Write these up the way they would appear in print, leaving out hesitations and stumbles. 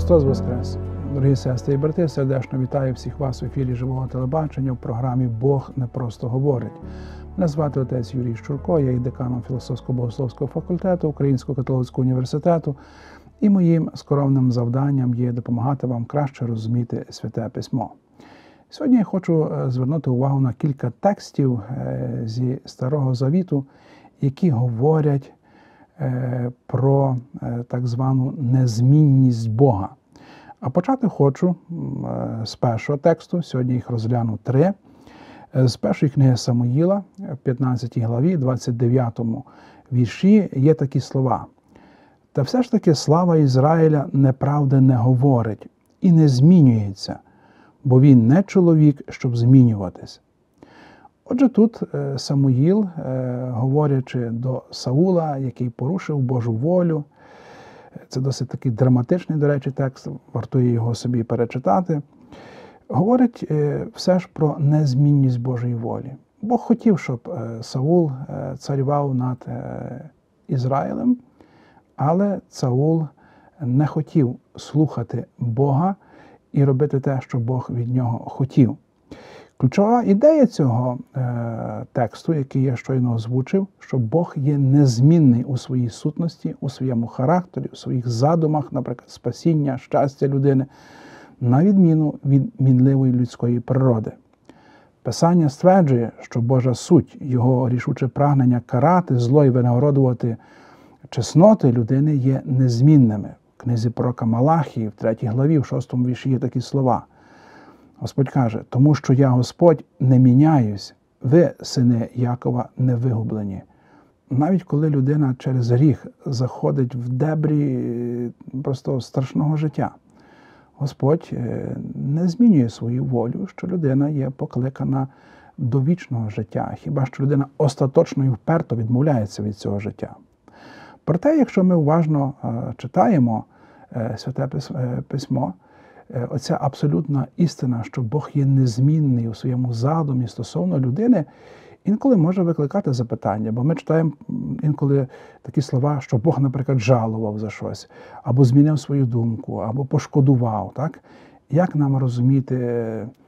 Христос Воскрес! Дорогі сестри і брати, сердечно вітаю всіх вас в ефірі Живого телебачення в програмі «Бог не просто говорить». Мене звати отець Юрій Щурко, я є деканом філософсько-богословського факультету Українського католицького університету, і моїм скромним завданням є допомагати вам краще розуміти Святе Письмо. Сьогодні я хочу звернути увагу на кілька текстів зі Старого Завіту, які говорять про так звану незмінність Бога. А почати хочу з першого тексту, сьогодні їх розгляну 3. З першої книги Самуїла, в 15 главі, 29 вірші, є такі слова. «Та все ж таки слава Ізраїля неправди не говорить і не змінюється, бо він не чоловік, щоб змінюватись». Отже, тут Самуїл, говорячи до Саула, який порушив Божу волю, це досить такий драматичний, до речі, текст, вартує його собі перечитати, говорить все ж про незмінність Божої волі. Бог хотів, щоб Саул царював над Ізраїлем, але Саул не хотів слухати Бога і робити те, що Бог від нього хотів. Ключова ідея цього тексту, який я щойно озвучив, що Бог є незмінний у своїй сутності, у своєму характері, у своїх задумах, наприклад, спасіння, щастя людини, на відміну від мінливої людської природи. Писання стверджує, що Божа суть, його рішуче прагнення карати зло і винагородувати чесноти людини є незмінними. В книзі пророка Малахії, в 3 главі, в 6 вірші є такі слова. Господь каже, тому що я, Господь, не міняюсь, ви, сини Якова, не вигублені. Навіть коли людина через гріх заходить в дебрі просто страшного життя, Господь не змінює свою волю, що людина є покликана до вічного життя, хіба що людина остаточно і вперто відмовляється від цього життя. Проте, якщо ми уважно читаємо Святе Письмо, оця абсолютна істина, що Бог є незмінний у своєму задумі стосовно людини, інколи може викликати запитання, бо ми читаємо інколи такі слова, що Бог, наприклад, жалував за щось, або змінив свою думку, або пошкодував. Так? Як нам розуміти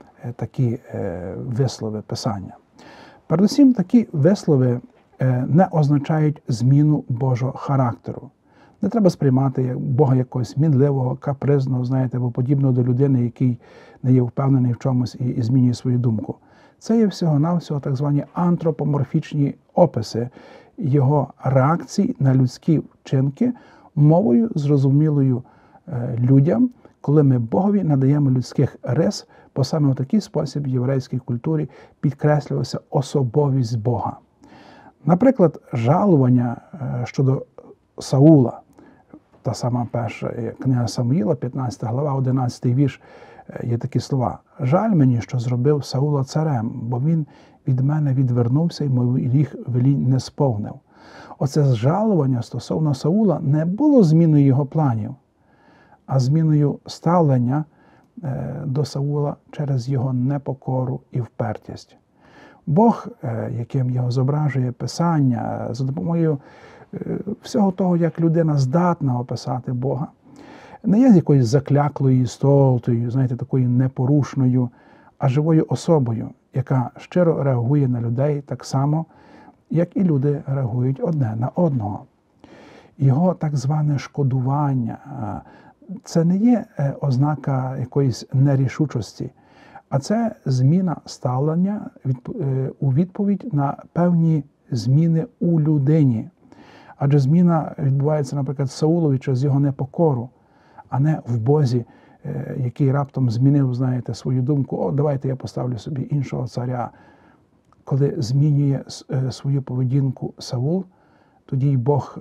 такі вислови Писання? Передусім, такі вислови не означають зміну Божого характеру. Не треба сприймати Бога якогось мінливого, капризного, знаєте, або подібного до людини, який не є впевнений в чомусь і змінює свою думку. Це є всього-навсього так звані антропоморфічні описи його реакцій на людські вчинки мовою, зрозумілою людям, коли ми Богові надаємо людських рис, бо саме в такий спосіб в єврейській культурі підкреслювалася особовість Бога. Наприклад, жалування щодо Саула, та сама перша книга Самуїла, 15 глава, 11 вірш, є такі слова. «Жаль мені, що зробив Саула царем, бо він від мене відвернувся і моїх велінь не сповнив». Оце зжалування стосовно Саула не було зміною його планів, а зміною ставлення до Саула через його непокору і впертість. Бог, яким його зображує Писання, за допомогою всього того, як людина здатна описати Бога, не є якоюсь закляклою істотою, знаєте, такою непорушною, а живою особою, яка щиро реагує на людей так само, як і люди реагують одне на одного. Його так зване шкодування – це не є ознака якоїсь нерішучості, а це зміна ставлення у відповідь на певні зміни у людині. Адже зміна відбувається, наприклад, Саулові через його непокору, а не в Бозі, який раптом змінив, знаєте, свою думку. О, давайте я поставлю собі іншого царя. Коли змінює свою поведінку Саул, тоді й Бог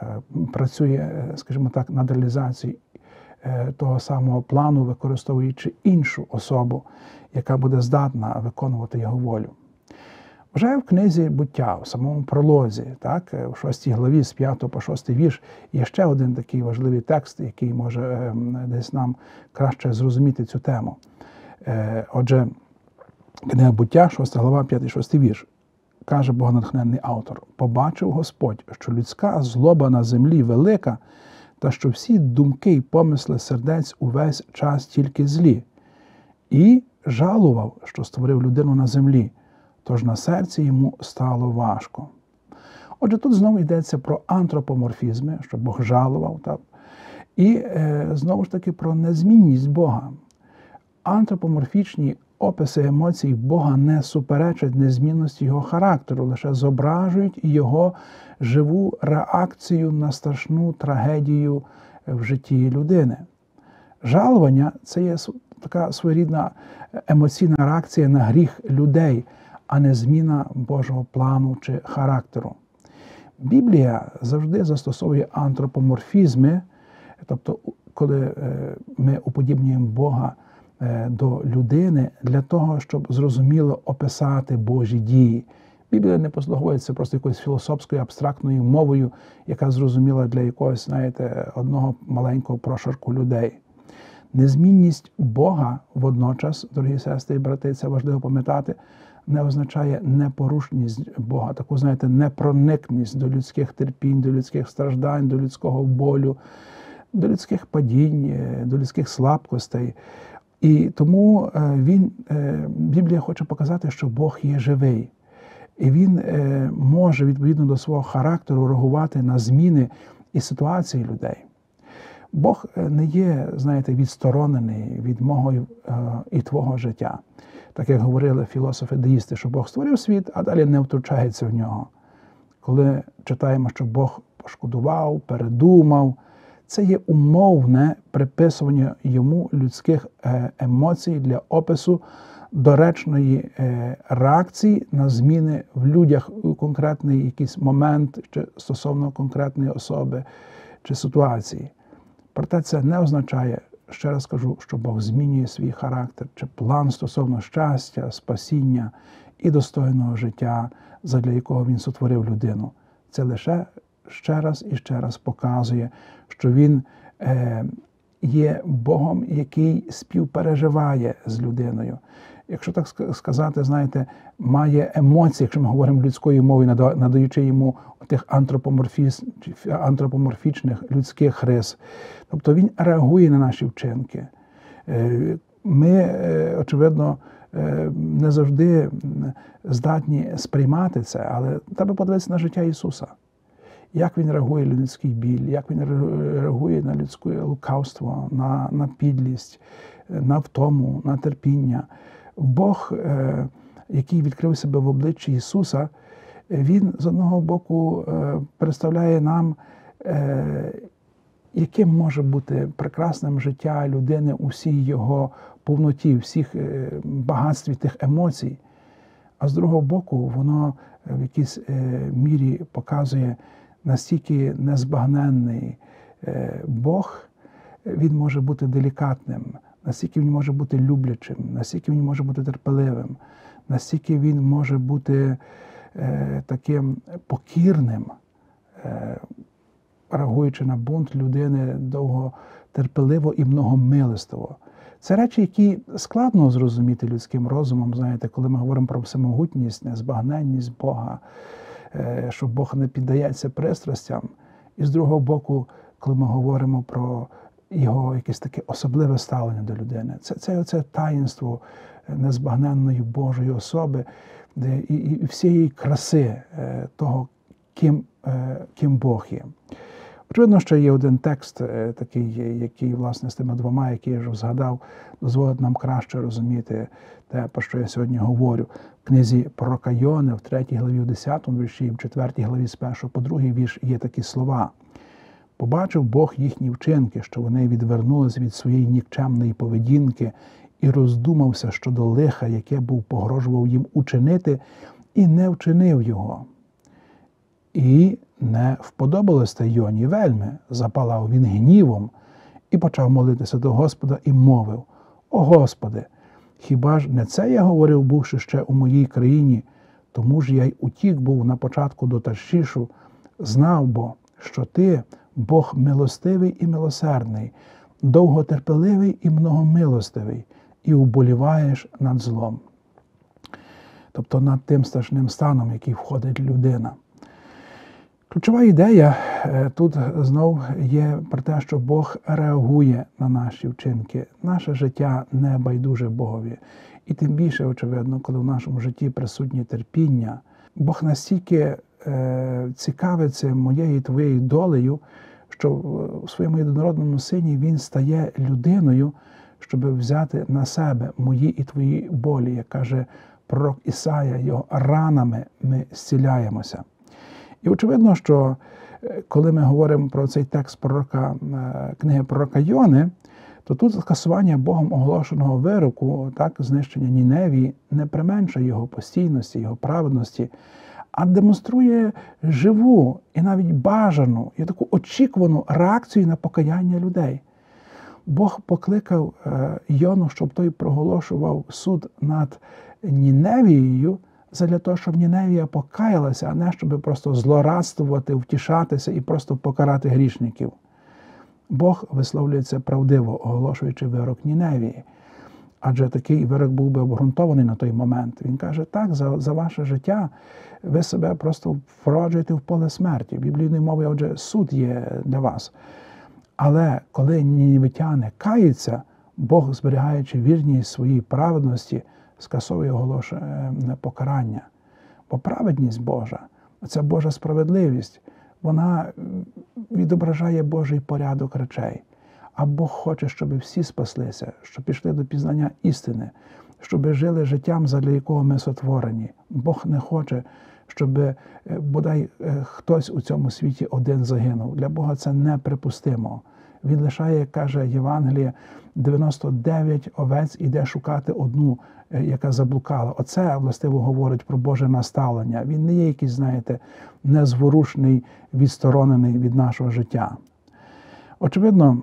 працює, скажімо так, над реалізацією того самого плану, використовуючи іншу особу, яка буде здатна виконувати його волю. Вже в книзі «Буття», в самому пролозі, так, в 6 главі з 5 по 6 вірш, є ще один такий важливий текст, який може десь нам краще зрозуміти цю тему. Отже, книга «Буття», 6 глава, 5-6 вірш. Каже богонатхненний автор: «Побачив Господь, що людська злоба на землі велика, та що всі думки й помисли сердець увесь час тільки злі. І жалував, що створив людину на землі, тож на серці йому стало важко. Отже, тут знову йдеться про антропоморфізми, що Бог жалував, так? І знову ж таки про незмінність Бога. Антропоморфічні описи емоцій Бога не суперечать незмінності Його характеру, лише зображують Його живу реакцію на страшну трагедію в житті людини. Жалування – це є така своєрідна емоційна реакція на гріх людей, а не зміна Божого плану чи характеру. Біблія завжди застосовує антропоморфізми, тобто коли ми уподібнюємо Бога до людини для того, щоб зрозуміло описати Божі дії. Біблія не послуговується просто якоюсь філософською абстрактною мовою, яка зрозуміла для якогось, знаєте, одного маленького прошарку людей. Незмінність Бога водночас, дорогі сестри і брати, це важливо пам'ятати, не означає непорушність Бога, таку, знаєте, непроникність до людських терпінь, до людських страждань, до людського болю, до людських падінь, до людських слабкостей. І тому Біблія хоче показати, що Бог є живий. І Він може, відповідно до свого характеру, реагувати на зміни і ситуації людей. Бог не є, знаєте, відсторонений від мого і твого життя. Так як говорили філософи-деїсти, що Бог створив світ, а далі не втручається в нього. Коли читаємо, що Бог пошкодував, передумав, це є умовне приписування йому людських емоцій для опису доречної реакції на зміни в людях у конкретний якийсь момент чи стосовно конкретної особи чи ситуації. Проте це не означає, ще раз кажу, що Бог змінює свій характер чи план стосовно щастя, спасіння і достойного життя, задля якого Він сотворив людину. Це лише ще раз показує, що Він є Богом, який співпереживає з людиною. Якщо так сказати, знаєте, має емоції, якщо ми говоримо людською мовою, надаючи йому тих антропоморфічних людських рис. Тобто він реагує на наші вчинки. Ми, очевидно, не завжди здатні сприймати це, але треба подивитися на життя Ісуса. Як Він реагує на людський біль, як Він реагує на людське лукавство, на підлість, на втому, на терпіння. Бог, який відкрив себе в обличчі Ісуса, Він, з одного боку, представляє нам, яким може бути прекрасним життя людини у всій його повноті, всіх багатстві тих емоцій. А з другого боку, воно в якійсь мірі показує, настільки незбагненний Бог, Він може бути делікатним, настільки Він може бути люблячим, настільки Він може бути терпеливим, настільки Він може бути таким покірним, реагуючи на бунт людини довготерпеливо і многомилостиво. Це речі, які складно зрозуміти людським розумом, знаєте, коли ми говоримо про всемогутність, незбагненність Бога, що Бог не піддається пристрастям. І з другого боку, коли ми говоримо про його якесь таке особливе ставлення до людини. Це таїнство незбагненної Божої особи і всієї краси того, ким Бог є. Очевидно, що є один текст такий, який, власне, з тими двома, які я вже згадав, дозволить нам краще розуміти те, про що я сьогодні говорю. В книзі пророка Йони, в 3 главі, в 10 вірші, в 4 главі, з 1 по 2 вірш є такі слова. «Побачив Бог їхні вчинки, що вони відвернулись від своєї нікчемної поведінки, і роздумався щодо лиха, яке був погрожував їм учинити, і не вчинив його. І не вподобалось те Йоні вельми, запалав він гнівом, і почав молитися до Господа, і мовив: «О Господи, хіба ж не це я говорив, бувши ще у моїй країні? Тому ж я й утік був на початку до Таршишу, знав бо, що ти, Бог милостивий і милосердний, довготерпеливий і многомилостивий, і уболіваєш над злом». Тобто над тим страшним станом, в який входить людина. Ключова ідея тут знов є про те, що Бог реагує на наші вчинки. Наше життя не байдуже Богові. І тим більше, очевидно, коли в нашому житті присутнє терпіння, Бог настільки цікавиться моєю і твоєю долею, що в своєму єдинородному Сині Він стає людиною, щоб взяти на себе мої і твої болі. Як каже пророк Ісая, його ранами ми зціляємося. І очевидно, що коли ми говоримо про цей текст книги пророка Йони, то тут скасування Богом оголошеного вироку, знищення Ніневії, не применшує його постійності, його праведності, а демонструє живу і навіть бажану, і таку очікувану реакцію на покаяння людей. Бог покликав Йону, щоб той проголошував суд над Ніневією, задля того, щоб Ніневія покаялася, а не щоб просто злорадствувати, втішатися і просто покарати грішників. Бог висловлюється правдиво, оголошуючи вирок Ніневії. Адже такий вирок був би обґрунтований на той момент. Він каже, так, за ваше життя ви себе просто впроваджуєте в поле смерті. Біблійною мовою, отже, суд є для вас. Але коли ніневитяни каються, Бог, зберігаючи вірність своїй праведності, скасовує оголошене покарання. Бо праведність Божа, ця Божа справедливість, вона відображає Божий порядок речей. А Бог хоче, щоб всі спаслися, щоб пішли до пізнання істини, щоб жили життям, задля якого ми сотворені. Бог не хоче, щоб бодай хтось у цьому світі один загинув. Для Бога це неприпустимо. Він лишає, як каже Євангеліє, 99 овець іде шукати одну, яка заблукала. Оце, властиво, говорить про Боже наставлення. Він не є якийсь, знаєте, незворушний, відсторонений від нашого життя. Очевидно,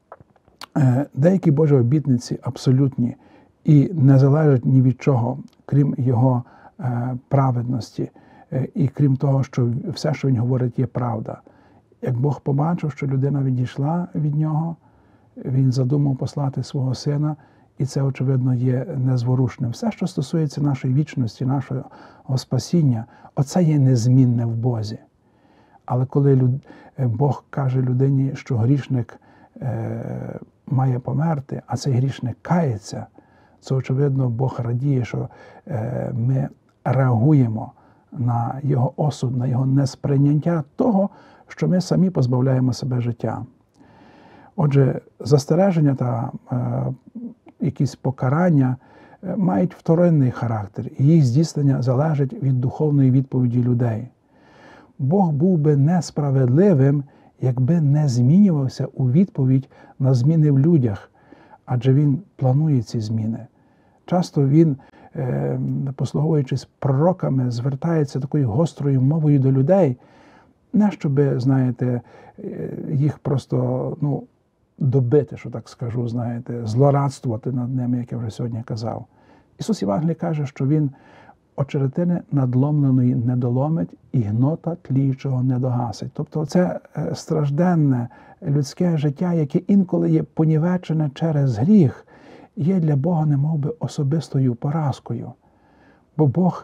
деякі Божі обітниці абсолютні і не залежать ні від чого, крім Його праведності і крім того, що все, що Він говорить, є правда. Як Бог побачив, що людина відійшла від Нього, Він задумав послати свого Сина, і це, очевидно, є незворушним. Все, що стосується нашої вічності, нашого спасіння, оце є незмінне в Бозі. Але коли Бог каже людині, що грішник має померти, а цей грішник кається, це, очевидно, Бог радіє, що ми реагуємо на Його осуд, на Його несприйняття того, що ми самі позбавляємо себе життя. Отже, застереження та якісь покарання мають вторинний характер, і їх здійснення залежить від духовної відповіді людей. Бог був би несправедливим, якби не змінювався у відповідь на зміни в людях, адже Він планує ці зміни. Часто Він, послуговуючись пророками, звертається такою гострою мовою до людей, не щоб, знаєте, їх просто, добити, що так скажу, знаєте, злорадствувати над ними, як я вже сьогодні казав. Ісус Євангелій каже, що Він очеретини надломленої не доломить і гнота тліючого не догасить. Тобто це стражденне людське життя, яке інколи є понівечене через гріх, є для Бога немовби особистою поразкою. Бо Бог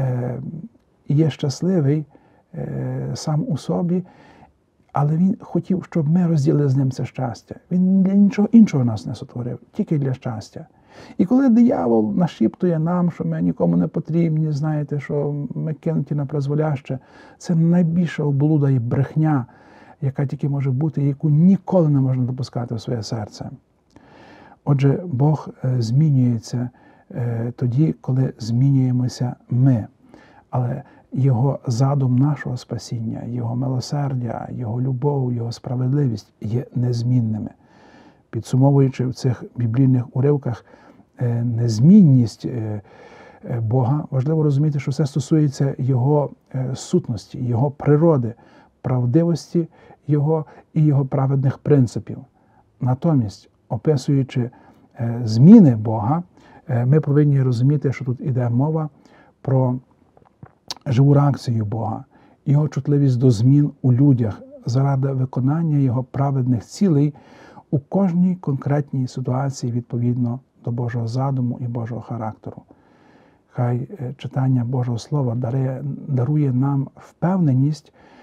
є щасливий сам у собі, але Він хотів, щоб ми розділили з Ним це щастя. Він для нічого іншого нас не сотворив, тільки для щастя. І коли диявол нашіптує нам, що ми нікому не потрібні, знаєте, що ми кинуті на призволяще, це найбільша облуда і брехня, яка тільки може бути, яку ніколи не можна допускати в своє серце. Отже, Бог змінюється тоді, коли змінюємося ми. Але Його задум нашого спасіння, Його милосердя, Його любов, Його справедливість є незмінними. Підсумовуючи в цих біблійних уривках незмінність Бога, важливо розуміти, що все стосується Його сутності, Його природи, правдивості Його і Його праведних принципів. Натомість, описуючи зміни Бога, ми повинні розуміти, що тут іде мова про живу реакцію Бога, Його чутливість до змін у людях заради виконання Його праведних цілей у кожній конкретній ситуації відповідно до Божого задуму і Божого характеру. Хай читання Божого Слова дарує нам впевненість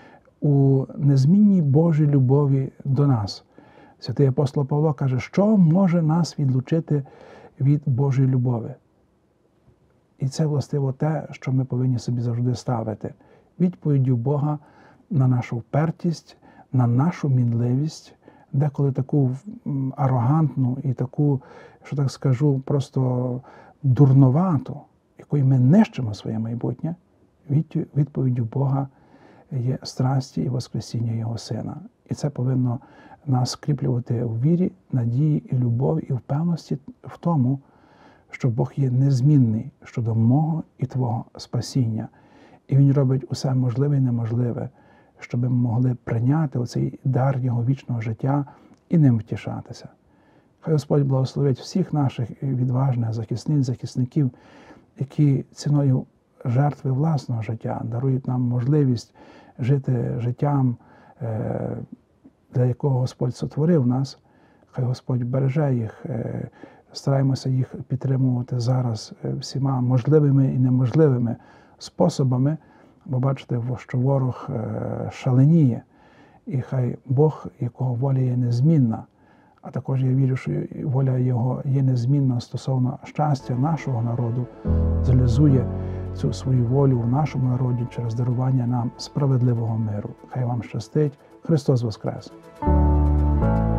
у незмінній Божій любові до нас. Святий апостол Павло каже, що може нас відлучити від Божої любові? І це, властиво, те, що ми повинні собі завжди ставити. Відповіддю Бога на нашу впертість, на нашу мінливість, деколи таку арогантну і таку, що так скажу, просто дурновату, якою ми нищимо своє майбутнє, відповіддю Бога є страсті і воскресіння Його Сина. І це повинно нас скріплювати у вірі, надії і любові, і впевненості в тому, що Бог є незмінний щодо мого і твого спасіння. І Він робить усе можливе і неможливе, щоб ми могли прийняти оцей дар Його вічного життя і ним втішатися. Хай Господь благословить всіх наших відважних захисників, які ціною жертви власного життя дарують нам можливість жити життям, для якого Господь сотворив нас. Хай Господь береже їх, стараємося їх підтримувати зараз всіма можливими і неможливими способами, бо бачите, що ворог шаленіє. І хай Бог, якого воля є незмінна, а також я вірю, що воля Його є незмінна стосовно щастя нашого народу, зреалізує цю свою волю в нашому народі через дарування нам справедливого миру. Хай вам щастить. Христос Воскрес!